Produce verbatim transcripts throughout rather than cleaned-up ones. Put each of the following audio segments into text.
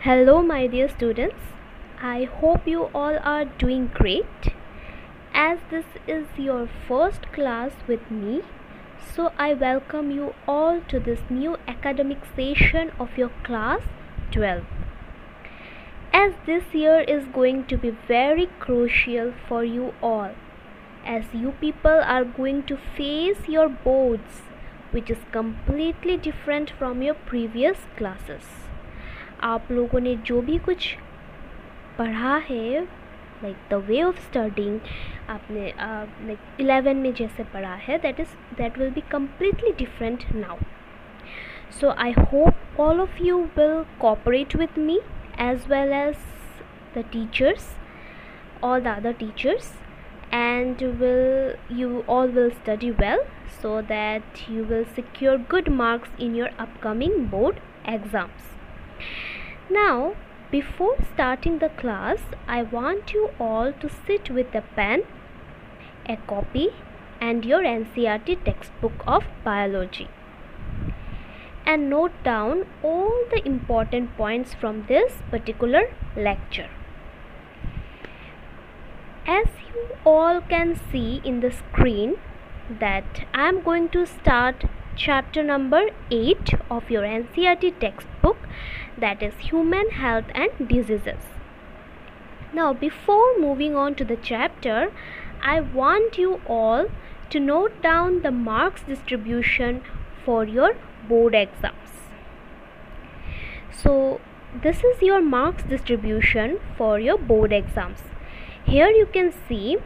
Hello, my dear students. I hope you all are doing great. As this is your first class with me, so I welcome you all to this new academic session of your class twelve. As this year is going to be very crucial for you all, as you people are going to face your boards, which is completely different from your previous classes. आप लोगों ने जो भी कुछ पढ़ा है, like the way of studying आपने like eleven में जैसे पढ़ा है, that is that will be completely different now. So I hope all of you will cooperate with me as well as the teachers, all the other teachers, and will you all will study well so that you will secure good marks in your upcoming board exams. Now, before starting the class, I want you all to sit with a pen, a copy, and your N C E R T textbook of biology, and note down all the important points from this particular lecture. As you all can see in the screen, that I am going to start chapter number eight of your N C E R T textbook, that is Human Health and Diseases. Now, before moving on to the chapter, I want you all to note down the marks distribution for your board exams. So this is your marks distribution for your board exams. Here you can see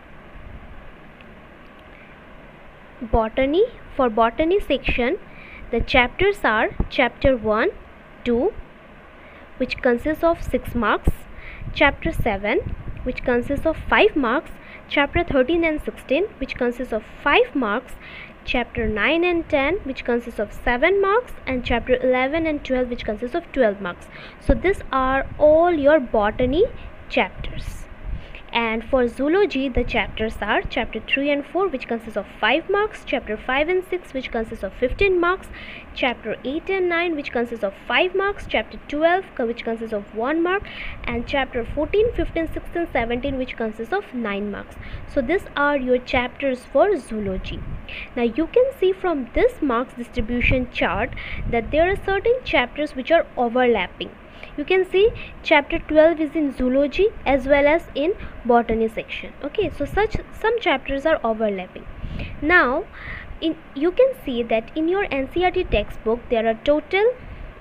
botany. For botany section, the chapters are chapter one, two, which consists of six marks, chapter seven, which consists of five marks, chapter thirteen and sixteen, which consists of five marks, chapter nine and ten, which consists of seven marks, and chapter eleven and twelve, which consists of twelve marks. So these are all your botany chapters. And for zoology, the chapters are chapter three and four, which consists of five marks, chapter five and six, which consists of fifteen marks, chapter eight and nine, which consists of five marks, chapter twelve, which consists of one mark, and chapter fourteen, fifteen, sixteen, seventeen, which consists of nine marks. So these are your chapters for zoology. Now you can see from this marks distribution chart that there are certain chapters which are overlapping. You can see chapter twelve is in zoology as well as in botany section. Okay, so such some chapters are overlapping. Now in you can see that in your N C E R T textbook there are total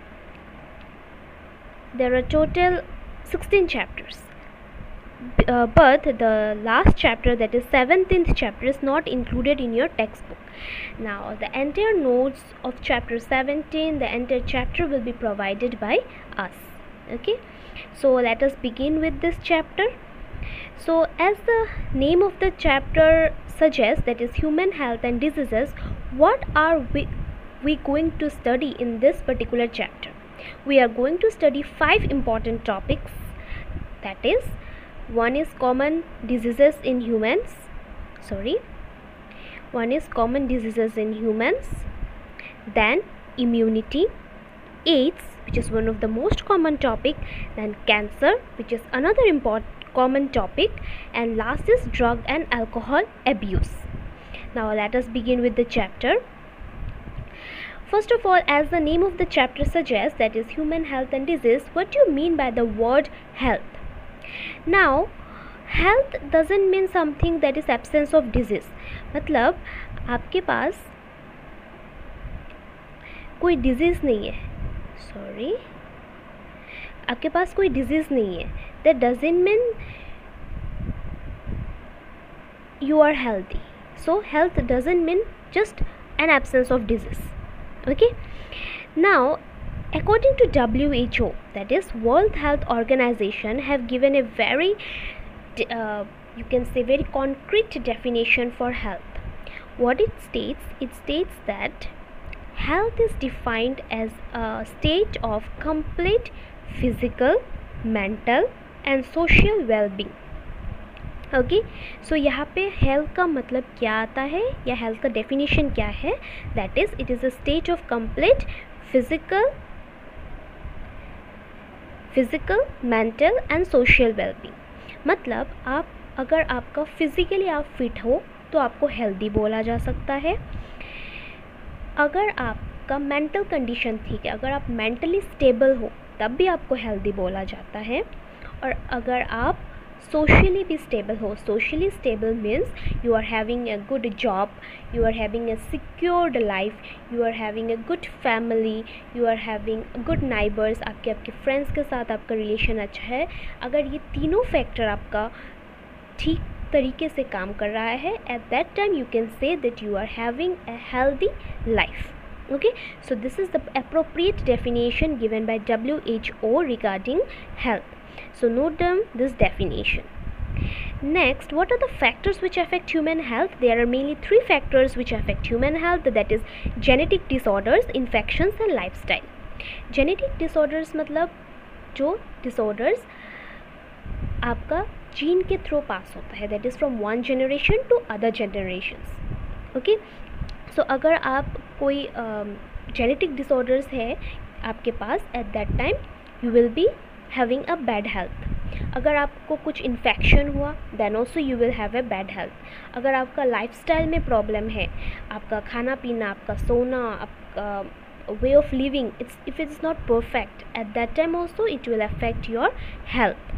there are total sixteen chapters, uh, but the last chapter, that is seventeenth chapter, is not included in your textbook. Now the entire notes of chapter seventeen, the entire chapter will be provided by us. Okay, so let us begin with this chapter. So as the name of the chapter suggests, that is Human Health and Diseases, what are we, we going to study in this particular chapter? We are going to study five important topics. That is, one is common diseases in humans. Sorry. One is common diseases in humans. Then immunity, AIDS, which is one of the most common topic, then cancer, which is another important common topic, and last is drug and alcohol abuse. Now let us begin with the chapter. First of all, as the name of the chapter suggests, that is Human Health and Disease, what do you mean by the word health? Now health doesn't mean something that is absence of disease. मतलब आपके पास कोई disease नहीं है, sorry आपके पास कोई disease नहीं है, that doesn't mean you are healthy. So health doesn't mean just an absence of disease. Okay, now according to W H O, that is World Health Organization, have given a very uh, you can say very concrete definition for health. What it states, it states that health is defined as a state of complete physical, mental and social well-being. Okay, so यहाँ पे health का मतलब क्या आता है या health का definition क्या है? That is it is a state of complete physical physical, mental and social wellbeing. मतलब आप अगर आपका फिज़िकली आप फिट हो तो आपको हेल्दी बोला जा सकता है। अगर आपका मेंटल कंडीशन ठीक है, अगर आप मेंटली स्टेबल हो तब भी आपको हेल्दी बोला जाता है। और अगर आप सोशली भी स्टेबल हो, socially stable means you are having a good job, you are having a secured life, you are having a good family, you are having good neighbours, आपके आपके फ्रेंड्स के साथ आपका रिलेशन अच्छा है। अगर ये तीनों फैक्टर आपका ठीक तरीके से काम कर रहा है, at that time you can say that you are having a healthy life. Okay, so this is the appropriate definition given by W H O regarding health. So note down this definition. Next, what are the factors which affect human health? There are mainly three factors which affect human health, that is genetic disorders, infections and lifestyle. Genetic disorders मतलब जो disorders आपका gene के थ्रू पास होता है, that is from one generation to other generations. Okay, so so, अगर आप कोई जेनेटिक uh, डिसऑर्डर्स है आपके पास, at that time you will be having a bad health. अगर आपको कुछ इन्फेक्शन हुआ then also you will have a bad health. अगर आपका लाइफस्टाइल में प्रॉब्लम है, आपका खाना पीना, आपका सोना, आपका way of living, it's if it's not perfect, at that time also it will affect your health.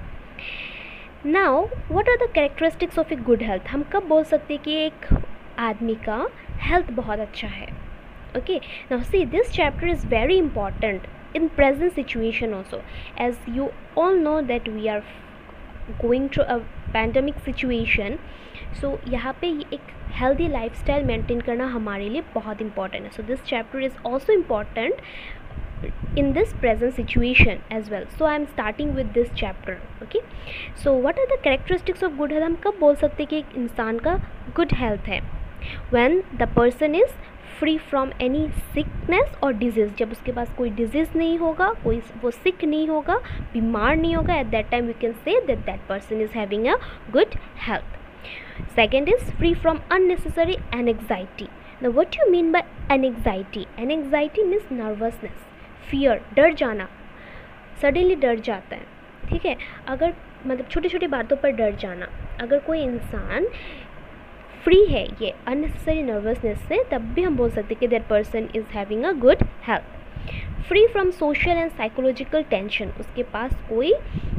Now what are the characteristics of a good health? हम कब बोल सकते हैं कि एक आदमी का हेल्थ बहुत अच्छा है? Okay, now see this chapter is very important in present situation also, as you all know that we are going through a pandemic situation. So यहाँ पे एक हेल्दी लाइफस्टाइल मेंटेन करना हमारे लिए बहुत इंपॉर्टेंट है. So this chapter is also important in this present situation as well. So I am starting with this chapter. Okay, so what are the characteristics of good health? हम कब बोल सकते हैं कि एक इंसान का good health है? When the person is free from any sickness or disease. जब उसके पास कोई disease नहीं होगा, कोई वो sick नहीं होगा, बीमार नहीं होगा, at that time we can say that that person is having a good health. Second is free from unnecessary anxiety. Now what do you mean by anxiety? Anxiety means nervousness, fear, डर जाना, suddenly डर जाता है. ठीक है, अगर मतलब छोटी छोटी बातों पर डर जाना, अगर कोई इंसान फ्री है ये अननेसेसरी नर्वसनेस से, तब भी हम बोल सकते हैं कि that person is having a good health. Free from social and psychological tension, उसके पास कोई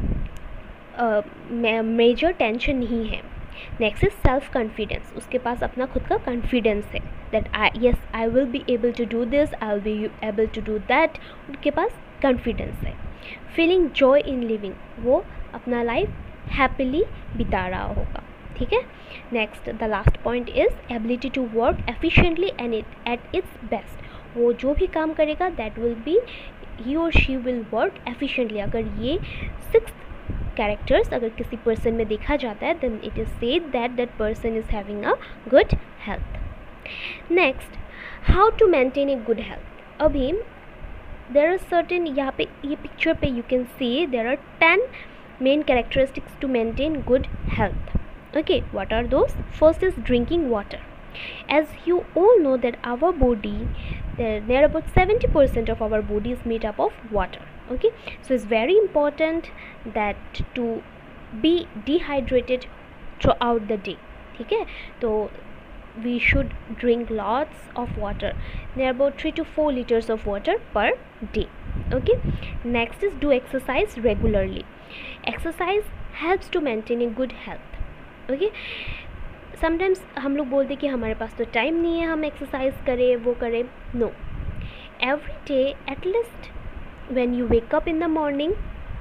मेजर uh, टेंशन नहीं है. नेक्स्ट इज सेल्फ कॉन्फिडेंस, उसके पास अपना खुद का कॉन्फिडेंस है, that I yes I will be able to do this, I will be able to do that, उनके पास कॉन्फिडेंस है. फीलिंग जॉय इन लिविंग, वो अपना लाइफ हैप्पीली बिता रहा होगा. ठीक है, next the last point is ability to work efficiently and it at its best. वो जो भी काम करेगा दैट विल बी ही और शी विल वर्क एफिशिएंटली. अगर ये सिक्स कैरेक्टर्स अगर किसी पर्सन में देखा जाता है, then it is said that that person is having a good health. Next, how to maintain a good health. अभी देर आर सर्टेन, यहाँ पे ये पिक्चर पे you can see there are ten main characteristics to maintain good health. Okay, what are those? First is drinking water. As you all know that our body, there, there are about seventy percent of our body is made up of water. Okay, so it's very important that to be dehydrated throughout the day. ठीक है, तो we should drink lots of water. There are about three to four liters of water per day. Okay, next is do exercise regularly. Exercise helps to maintain a good health. Okay, sometimes हम लोग बोलते कि हमारे पास तो time नहीं है, हम exercise करें, वो करें. No, every day at least when you wake up in the morning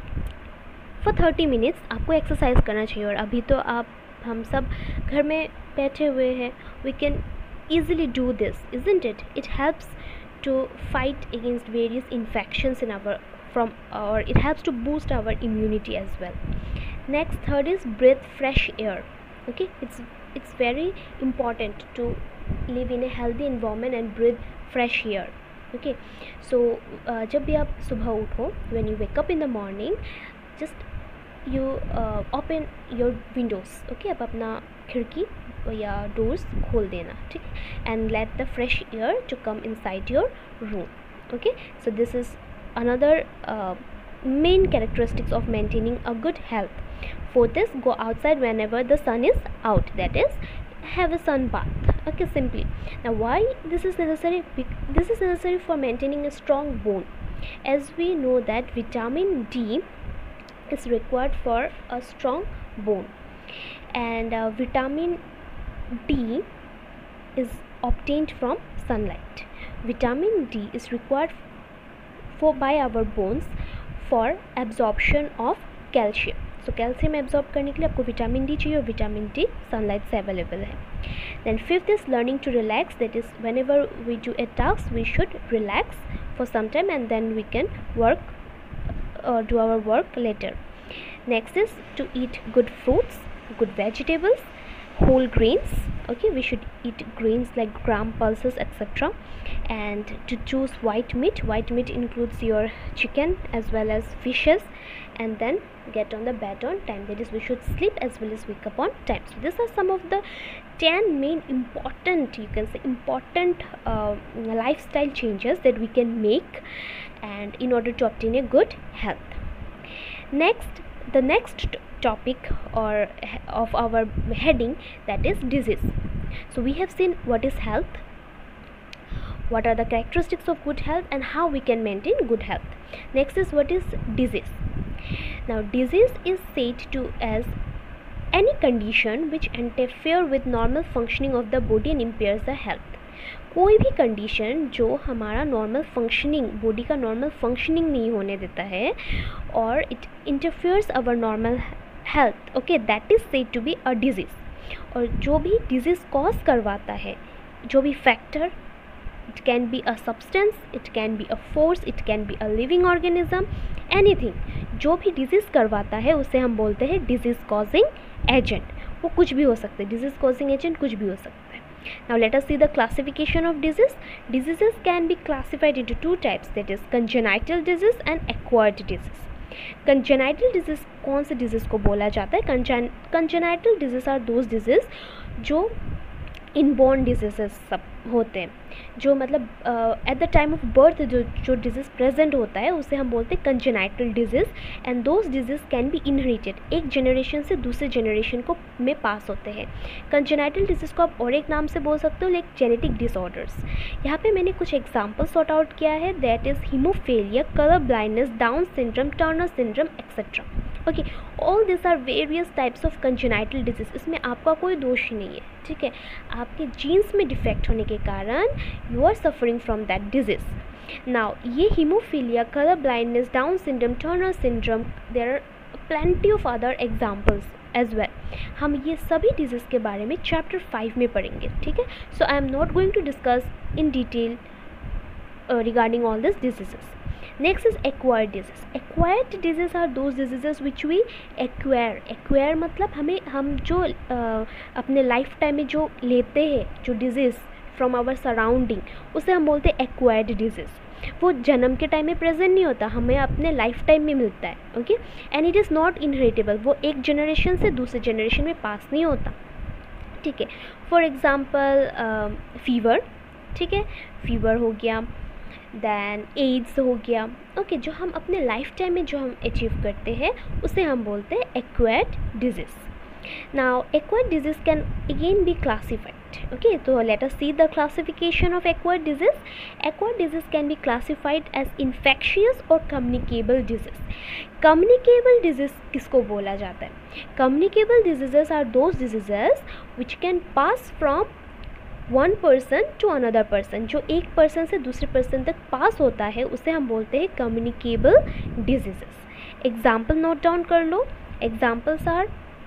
for thirty minutes आपको एक्सरसाइज करना चाहिए. और अभी तो आप हम सब घर में बैठे हुए हैं, we can easily do this, isn't it? It helps to fight against various infections in our from, और it helps to boost our immunity as well. Next, third is breathe fresh air. Okay, it's it's very important to live in a healthy environment and breathe fresh air. Okay, so uh, जब भी आप सुबह उठो, when you wake up in the morning, just you uh, open your windows. Okay, आप अपना खिड़की या doors खोल देना. ठीक, and let the fresh air to come inside your room. Okay, so this is another uh, main characteristics of maintaining a good health. Fourth is go outside whenever the sun is out, that is have a sun bath. Okay, simply. Now why this is necessary? This is necessary for maintaining a strong bone, as we know that vitamin D is required for a strong bone, and uh, vitamin D is obtained from sunlight. Vitamin D is required for by our bones for absorption of calcium. So calcium absorb करने के लिए आपको vitamin D चाहिए, और vitamin D sunlight से available है. Then fifth is learning to relax, that is whenever we do a task we should relax for some time and then we can work do our work later. Next is to eat good fruits, good vegetables, whole grains. Okay, we should eat grains like gram, pulses, et cetera. And to choose white meat. White meat includes your chicken as well as fishes. And then get on the bed on time. That is, we should sleep as well as wake up on time. So these are some of the ten main important, you can say important uh, lifestyle changes that we can make, and in order to obtain a good health. Next, the next topic or of our heading, that is disease. So we have seen what is health, what are the characteristics of good health, and how we can maintain good health. Next is what is disease. Now disease is said to as any condition which interfere with normal functioning of the body and impairs the health. कोई भी condition जो हमारा normal functioning, body का normal functioning नहीं होने देता है और it interferes our normal health, okay, that is said to be a disease. और जो भी डिजीज़ कॉज करवाता है, जो भी factor, it can be a substance, it can be a force, it can be a living organism, anything, जो भी disease करवाता है उसे हम बोलते हैं डिजीज़ कॉजिंग एजेंट. वो कुछ भी हो सकता है, डिजीज़ कॉजिंग एजेंट कुछ भी हो सकता है. Now let us see the classification of disease. Diseases can be classified into two types, that is congenital disease and acquired disease. Congenital disease कौन से disease को बोला जाता है? Congen congenital disease are those disease जो inborn diseases सब होते हैं, जो मतलब at the time of birth जो जो डिजीज़ प्रेजेंट होता है उसे हम बोलते हैं congenital disease. And those disease can be inherited, एक जनरेशन से दूसरे जनरेशन को में पास होते हैं. कंजेनाइटल डिजीज़ को आप और एक नाम से बोल सकते हो, लाइक जेनेटिक डिसऑर्डर्स. यहाँ पे मैंने कुछ एग्जाम्पल सॉर्ट आउट किया है, that is haemophilia, colour blindness, Down syndrome, Turner syndrome etcetera. Okay, all this are various types of congenital disease. इसमें आपका कोई दोष ही नहीं है, ठीक है. आपके जीन्स में डिफेक्ट होने के कारण you are suffering from that disease. Now ये haemophilia, colour blindness, Down syndrome, Turner syndrome, there are plenty of other examples as well. हम ये सभी डिजीज़ के बारे में चैप्टर फाइव में पढ़ेंगे, ठीक है. So I am not going to discuss in detail regarding all this diseases. Next is acquired disease. Acquired disease are those diseases which we acquire. Acquire मतलब हमें हम जो uh, अपने लाइफ टाइम में जो लेते हैं जो डिजीज़ फ्रॉम आवर सराउंडिंग, उसे हम बोलते हैं एक्वायर्ड डिजीज़. वो जन्म के टाइम में प्रेजेंट नहीं होता, हमें अपने लाइफ टाइम में मिलता है, okay. And it is not inheritable, वो एक जनरेशन से दूसरे जनरेशन में पास नहीं होता, ठीक है. फॉर एग्ज़ाम्पल फीवर, ठीक है, फीवर हो गया, दैन एड्स हो गया, ओके okay, जो हम अपने लाइफ टाइम में जो हम अचीव करते हैं उसे हम बोलते हैं acquired disease. Now acquired disease can again be classified, okay. तो let us see the classification of acquired disease. Acquired disease can be classified as infectious और कम्युनिकेबल डिजीज़. कम्युनिकेबल डिजीज़ किसको बोला जाता है? Communicable diseases are those diseases which can pass from one person to another person. जो एक person से दूसरे person तक पास होता है उसे हम बोलते हैं communicable diseases. Example note down कर लो. Examples are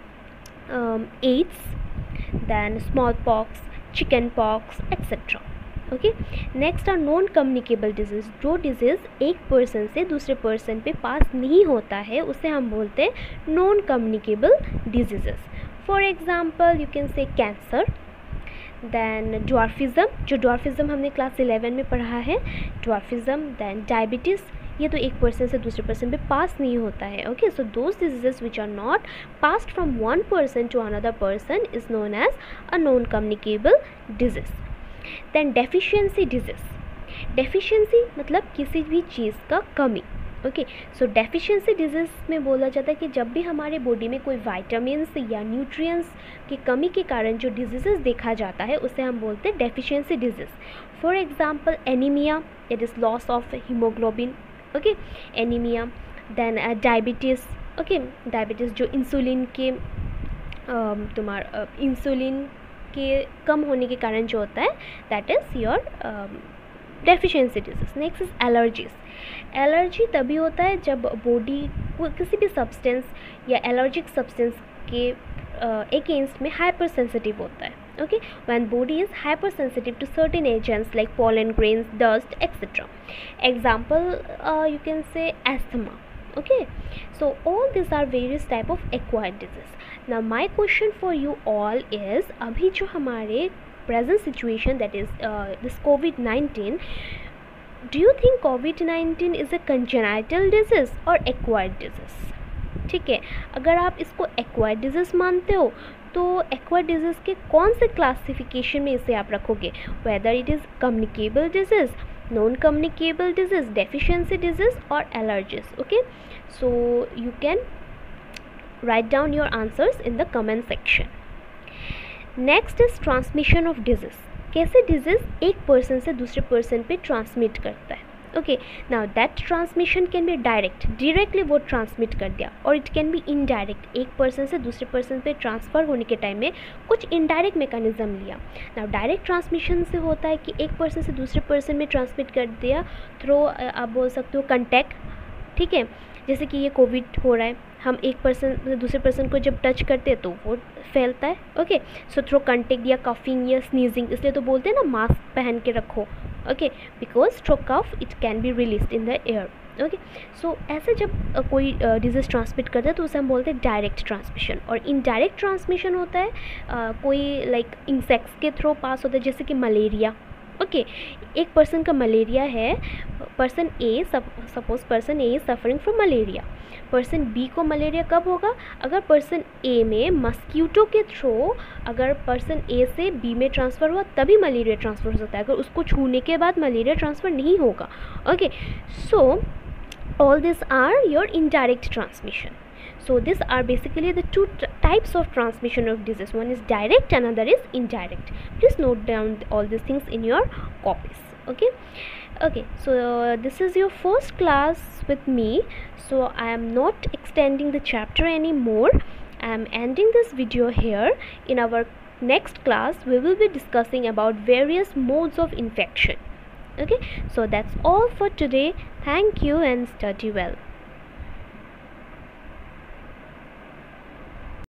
AIDS, then small pox, chicken pox etcetera, okay. Next are non communicable disease. जो डिजीज़ एक पर्सन से दूसरे पर्सन पे पास नहीं होता है उसे हम बोलते हैं non communicable diseases. For example you can say cancer, then dwarfism, जो ड्वार्फिज़म हमने क्लास इलेवन में पढ़ा है, ड्वार्फिज़म. दैन डायबिटीज़, ये तो एक पर्सन से दूसरे पर्सन पे पास नहीं होता है, okay. So those diseases which are not passed from one person to another person is known as a non communicable disease. Then deficiency disease. Deficiency मतलब किसी भी चीज़ का कमी, ओके, सो डेफिशिएंसी डिजीज़ में बोला जाता है कि जब भी हमारे बॉडी में कोई वाइटामिन्स या न्यूट्रिएंट्स की कमी के कारण जो डिजीज़ देखा जाता है उसे हम बोलते हैं deficiency disease. For example anaemia, it is loss of haemoglobin. Okay, anaemia. Then diabetes. Okay, diabetes जो इंसुलिन के तुम्हारा इंसुलिन के कम होने के कारण जो होता है, that is your deficiency disease. Next is allergies. Allergy तभी होता है जब बॉडी किसी भी सब्सटेंस या एलर्जिक सब्सटेंस के अगेंस्ट में हाइपर सेंसिटिव होता है. Okay, when body is hypersensitive to certain agents like pollen grains, dust, etc. Example, uh, you can say asthma. Okay, so all these are various type of acquired disease. Now my question for you all is, अभी जो हमारे present situation, that is uh, this covid nineteen, do you think covid nineteen is a congenital disease or acquired disease? ठीक है, अगर आप इसको acquired disease मानते हो तो acquired disease के कौन से क्लासिफिकेशन में इसे आप रखोगे, whether it is communicable disease, non-communicable disease, deficiency disease or allergies? Okay, so you can write down your answers in the comment section. Next is transmission of disease. कैसे disease एक person से दूसरे person पे transmit करता है. Okay, now that transmission can be direct, directly वो transmit कर दिया, और इट कैन बी इनडायरेक्ट, एक पर्सन से दूसरे पर्सन पे ट्रांसफ़र होने के टाइम में कुछ इनडायरेक्ट मैकेनिज्म लिया. नाउ डायरेक्ट ट्रांसमिशन से होता है कि एक पर्सन से दूसरे पर्सन में ट्रांसमिट कर दिया थ्रू, आप बोल सकते हो कंटैक्ट. ठीक है, जैसे कि ये कोविड हो रहा है, हम एक पर्सन से दूसरे पर्सन को जब टच करते हैं तो वो फैलता है. ओके, सो थ्रू कंटेक्ट या कफिंग या स्नीजिंग, इसलिए तो बोलते हैं ना मास्क पहन के रखो. Okay, because through cough it can be released in the air. Okay, so ऐसे जब uh, कोई डिजीज़ ट्रांसमिट करता है तो उसे हम बोलते हैं डायरेक्ट ट्रांसमिशन. और इनडायरेक्ट ट्रांसमिशन होता है uh, कोई लाइक इंसेक्ट्स के थ्रू पास होता है, जैसे कि मलेरिया. ओके okay, एक पर्सन का मलेरिया है, person A, suppose person A is suffering from malaria. Person B को मलेरिया कब होगा, अगर पर्सन ए में मस्कीटो के थ्रू अगर पर्सन ए से बी में ट्रांसफ़र हुआ तभी मलेरिया ट्रांसफ़र हो सकता है, अगर उसको छूने के बाद मलेरिया ट्रांसफ़र नहीं होगा. Okay, so all this are your indirect transmission. So these are basically the two t- types of transmission of disease. One is direct, another is indirect. Please note down all these things in your copies. Okay, okay. So uh, this is your first class with me. So I am not extending the chapter anymore. I am ending this video here. In our next class, we will be discussing about various modes of infection. Okay. So that's all for today. Thank you and study well.